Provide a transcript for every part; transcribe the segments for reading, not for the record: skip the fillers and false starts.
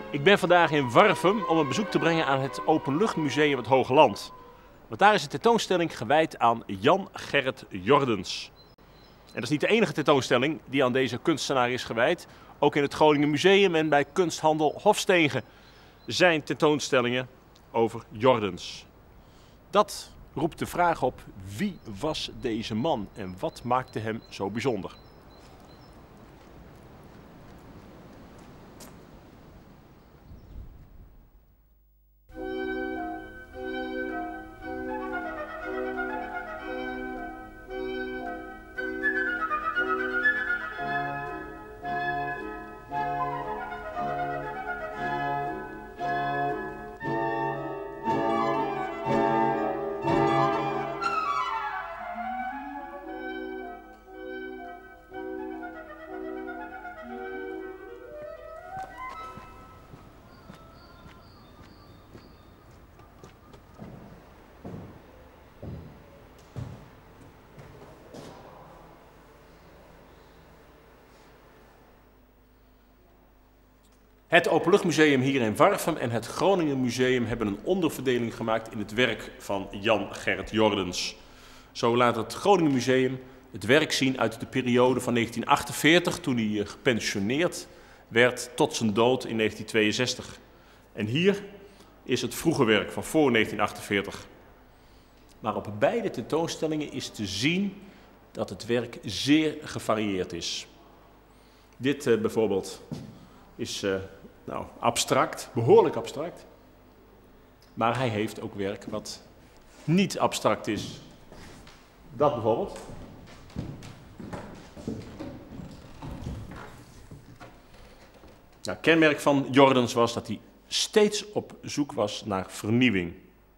Ik ben vandaag in Warffum om een bezoek te brengen aan het Openluchtmuseum Het Hoogland. Want daar is een tentoonstelling gewijd aan Jan Gerrit Jordens. En dat is niet de enige tentoonstelling die aan deze kunstenaar is gewijd. Ook in het Groningen Museum en bij kunsthandel Hofstegen zijn tentoonstellingen over Jordens. Dat roept de vraag op: wie was deze man en wat maakte hem zo bijzonder? Het Openluchtmuseum hier in Warffum en het Groningen Museum hebben een onderverdeling gemaakt in het werk van Jan Gerrit Jordens. Zo laat het Groningen Museum het werk zien uit de periode van 1948, toen hij gepensioneerd werd, tot zijn dood in 1962. En hier is het vroege werk van voor 1948. Maar op beide tentoonstellingen is te zien dat het werk zeer gevarieerd is. Dit bijvoorbeeld is abstract, behoorlijk abstract. Maar hij heeft ook werk wat niet abstract is. Dat bijvoorbeeld. Nou, kenmerk van Jordens was dat hij steeds op zoek was naar vernieuwing.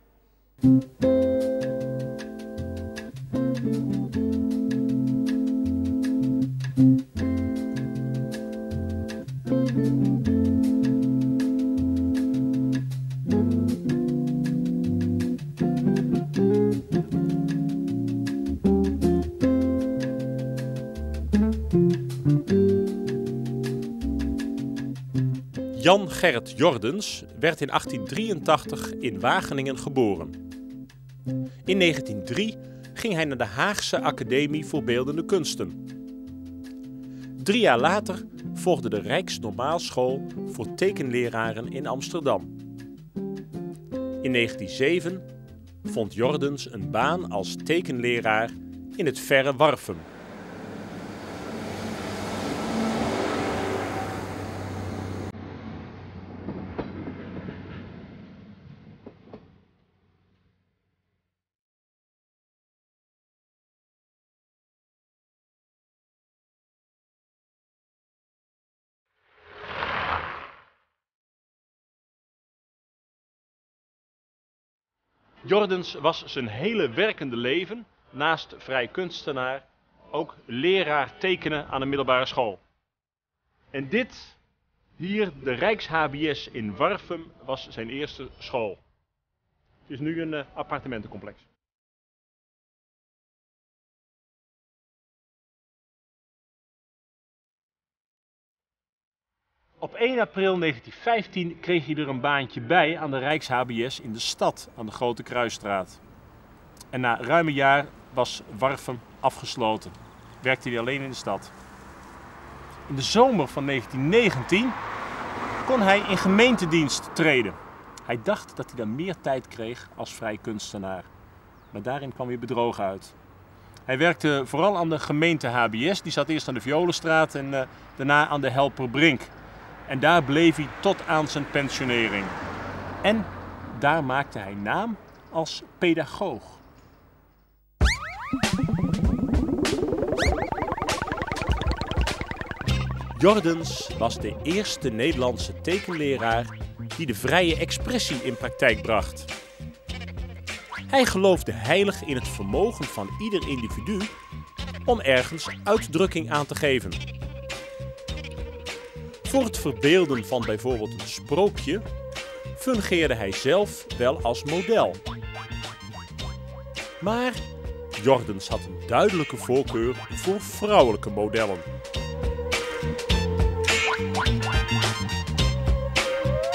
Jan Gerrit Jordens werd in 1883 in Wageningen geboren. In 1903 ging hij naar de Haagse Academie voor Beeldende Kunsten. 3 jaar later volgde de Rijksnormaalschool voor tekenleraren in Amsterdam. In 1907 vond Jordens een baan als tekenleraar in het verre Warffum. Jordens was zijn hele werkende leven, naast vrij kunstenaar, ook leraar tekenen aan een middelbare school. En dit, hier, de Rijks-HBS in Warffum, was zijn eerste school. Het is nu een appartementencomplex. Op 1 april 1915 kreeg hij er een baantje bij aan de Rijks-HBS in de stad, aan de Grote Kruisstraat. En na ruim een jaar was Warffum afgesloten. Werkte hij alleen in de stad. In de zomer van 1919 kon hij in gemeentedienst treden. Hij dacht dat hij dan meer tijd kreeg als vrij kunstenaar. Maar daarin kwam weer bedrogen uit. Hij werkte vooral aan de gemeente-HBS. Die zat eerst aan de Violenstraat en daarna aan de Helperbrink. En daar bleef hij tot aan zijn pensionering. En daar maakte hij naam als pedagoog. Jordens was de eerste Nederlandse tekenleraar die de vrije expressie in praktijk bracht. Hij geloofde heilig in het vermogen van ieder individu om ergens uitdrukking aan te geven. Voor het verbeelden van bijvoorbeeld een sprookje fungeerde hij zelf wel als model. Maar Jordens had een duidelijke voorkeur voor vrouwelijke modellen.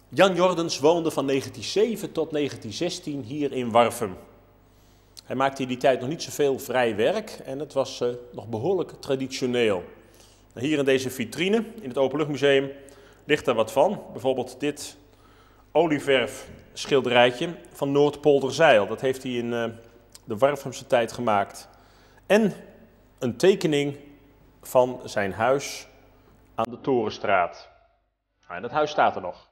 Jan Jordens woonde van 1907 tot 1916 hier in Warffum. Hij maakte in die tijd nog niet zoveel vrij werk en het was nog behoorlijk traditioneel. Hier in deze vitrine, in het Openluchtmuseum, ligt er wat van. Bijvoorbeeld dit olieverf schilderijtje van Noordpolderzijl. Dat heeft hij in de Warffumse tijd gemaakt. En een tekening van zijn huis aan de Torenstraat. En dat huis staat er nog.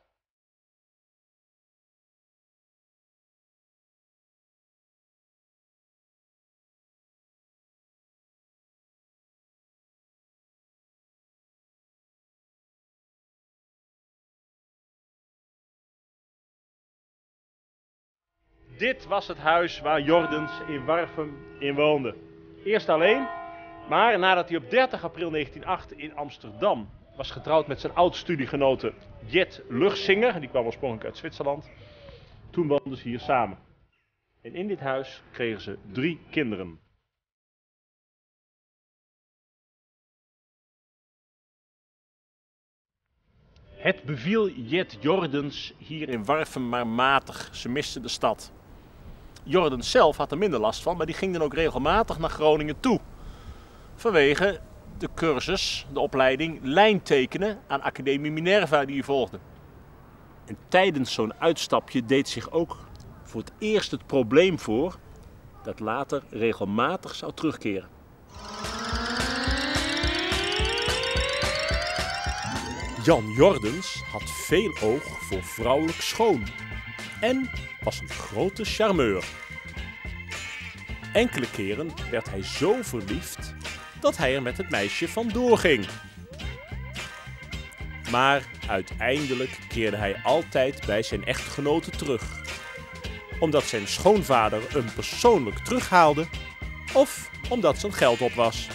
Dit was het huis waar Jordens in Warffum in woonde. Eerst alleen, maar nadat hij op 30 april 1908 in Amsterdam was getrouwd met zijn oud-studiegenote Jet Luchsinger, die kwam oorspronkelijk uit Zwitserland, toen woonden ze hier samen. En in dit huis kregen ze 3 kinderen. Het beviel Jet Jordens hier in Warffum maar matig. Ze miste de stad. Jordens zelf had er minder last van, maar die ging dan ook regelmatig naar Groningen toe. Vanwege de cursus, de opleiding lijntekenen aan Academie Minerva die hij volgde. En tijdens zo'n uitstapje deed zich ook voor het eerst het probleem voor dat later regelmatig zou terugkeren. Jan Jordens had veel oog voor vrouwelijk schoon en was een grote charmeur. Enkele keren werd hij zo verliefd dat hij er met het meisje vandoor ging. Maar uiteindelijk keerde hij altijd bij zijn echtgenote terug. Omdat zijn schoonvader hem persoonlijk terughaalde of omdat zijn geld op was.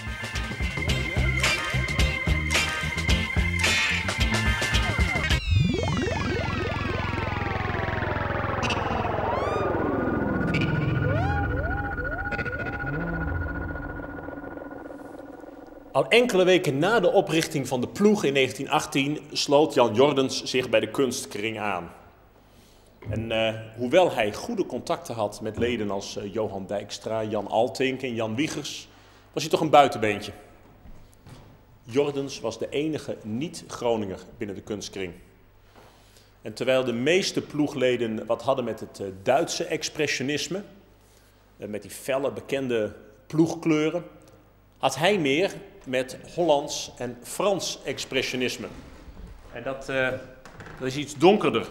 Al enkele weken na de oprichting van de ploeg in 1918 sloot Jan Jordens zich bij de kunstkring aan. En hoewel hij goede contacten had met leden als Johan Dijkstra, Jan Altink en Jan Wiegers, was hij toch een buitenbeentje. Jordens was de enige niet-Groninger binnen de kunstkring. En terwijl de meeste ploegleden wat hadden met het Duitse expressionisme, met die felle bekende ploegkleuren, had hij meer met Hollands en Frans expressionisme. En dat is iets donkerder.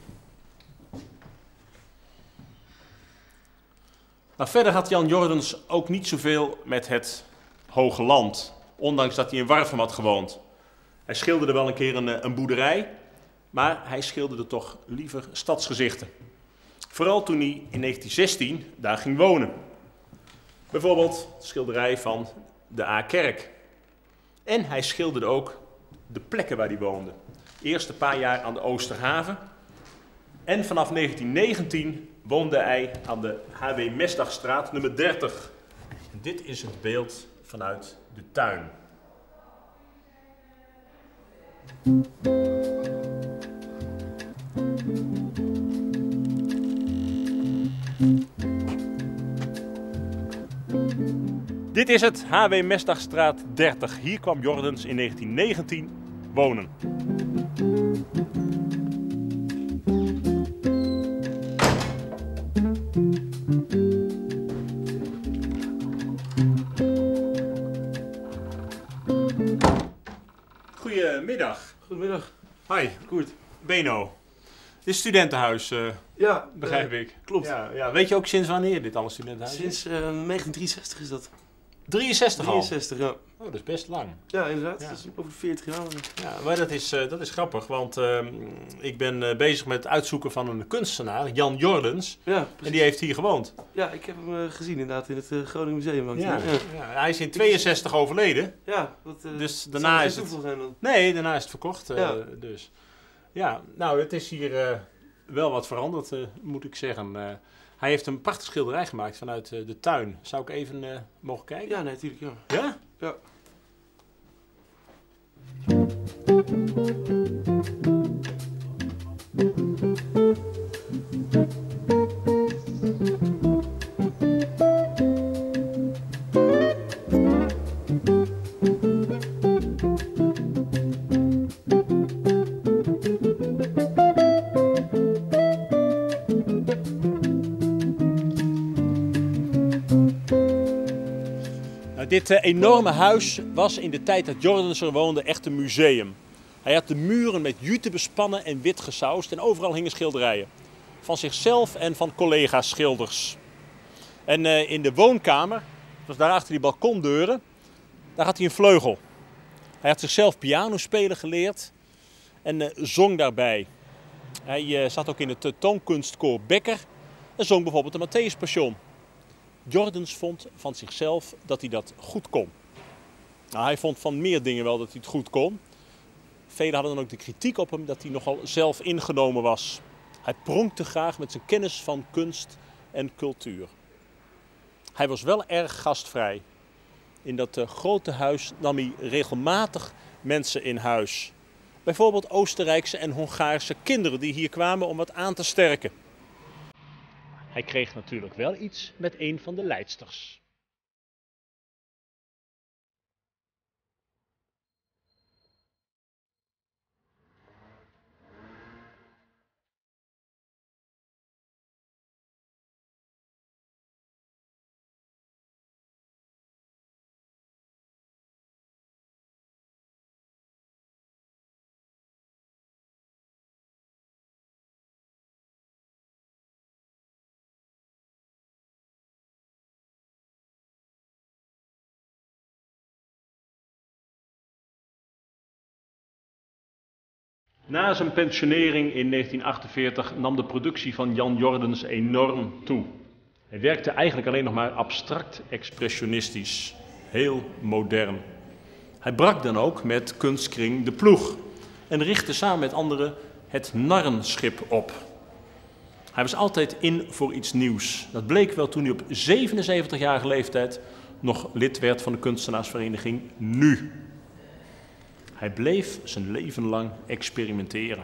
Maar verder had Jan Jordens ook niet zoveel met het Hoge Land, ondanks dat hij in Warffum had gewoond. Hij schilderde wel een keer een boerderij, maar hij schilderde toch liever stadsgezichten. Vooral toen hij in 1916 daar ging wonen. Bijvoorbeeld de schilderij van de A-kerk. En hij schilderde ook de plekken waar hij woonde. Eerst een paar jaar aan de Oosterhaven. En vanaf 1919 woonde hij aan de H.W. Mesdagstraat nummer 30. En dit is het beeld vanuit de tuin. Dit is het H.W. Mesdagstraat 30. Hier kwam Jordens in 1919 wonen. Goedemiddag. Goedemiddag. Hi. Goed. Beno. Dit is studentenhuis, Ja, begrijp ik. Klopt. Ja. Weet je ook sinds wanneer dit alle studentenhuis is? Sinds 1963 is dat. 63 al? 63, ja. Oh, dat is best lang. Ja, inderdaad. Ja. Dat is over 40 jaar. Ja, maar dat is grappig, want ik ben bezig met het uitzoeken van een kunstenaar, Jan Jordens. Ja, En precies. die heeft hier gewoond. Ja, ik heb hem gezien inderdaad in het Groningen Museum. hangt Ja. hij. Ja, hij is in 62 overleden. Ja, wat, Dus zal daarna geen is het... toeval zijn dan. Nee, daarna is het verkocht. Ja. Dus. Ja, nou, het is hier wel wat veranderd, moet ik zeggen. Hij heeft een prachtig schilderij gemaakt vanuit de tuin. Zou ik even mogen kijken? Ja, nee, natuurlijk. Ja. Ja? Ja. Dit enorme huis was in de tijd dat Jordens er woonde echt een museum. Hij had de muren met jute bespannen en wit gesausd en overal hingen schilderijen. Van zichzelf en van collega-schilders. En in de woonkamer, dus daar achter die balkondeuren, daar had hij een vleugel. Hij had zichzelf pianospelen geleerd en zong daarbij. Hij zat ook in het toonkunstkoor Bekker en zong bijvoorbeeld de Matthäus Passion. Jordens vond van zichzelf dat hij dat goed kon. Nou, hij vond van meer dingen wel dat hij het goed kon. Velen hadden dan ook de kritiek op hem dat hij nogal zelf ingenomen was. Hij pronkte graag met zijn kennis van kunst en cultuur. Hij was wel erg gastvrij. In dat grote huis nam hij regelmatig mensen in huis. Bijvoorbeeld Oostenrijkse en Hongaarse kinderen die hier kwamen om wat aan te sterken. Hij kreeg natuurlijk wel iets met een van de leidsters. Na zijn pensionering in 1948 nam de productie van Jan Jordens enorm toe. Hij werkte eigenlijk alleen nog maar abstract expressionistisch, heel modern. Hij brak dan ook met kunstkring De Ploeg en richtte samen met anderen het Narrenschip op. Hij was altijd in voor iets nieuws. Dat bleek wel toen hij op 77-jarige leeftijd nog lid werd van de kunstenaarsvereniging NU. Hij bleef zijn leven lang experimenteren.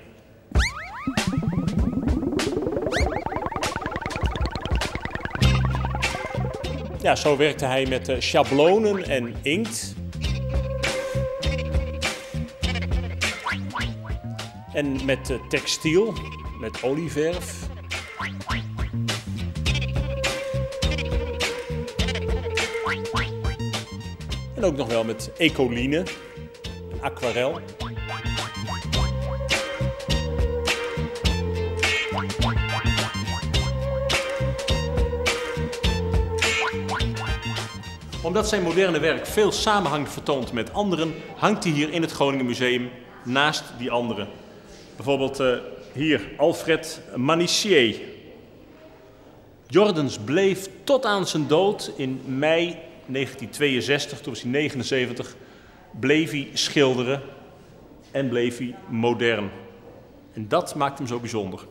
Ja, zo werkte hij met schablonen en inkt. En met textiel, met olieverf. En ook nog wel met ecoline. Aquarel. Omdat zijn moderne werk veel samenhang vertoont met anderen, hangt hij hier in het Groningen Museum naast die anderen. Bijvoorbeeld hier Alfred Manissier. Jordens bleef tot aan zijn dood in mei 1962, toen was hij 79, bleef hij schilderen en bleef hij modern. En dat maakt hem zo bijzonder.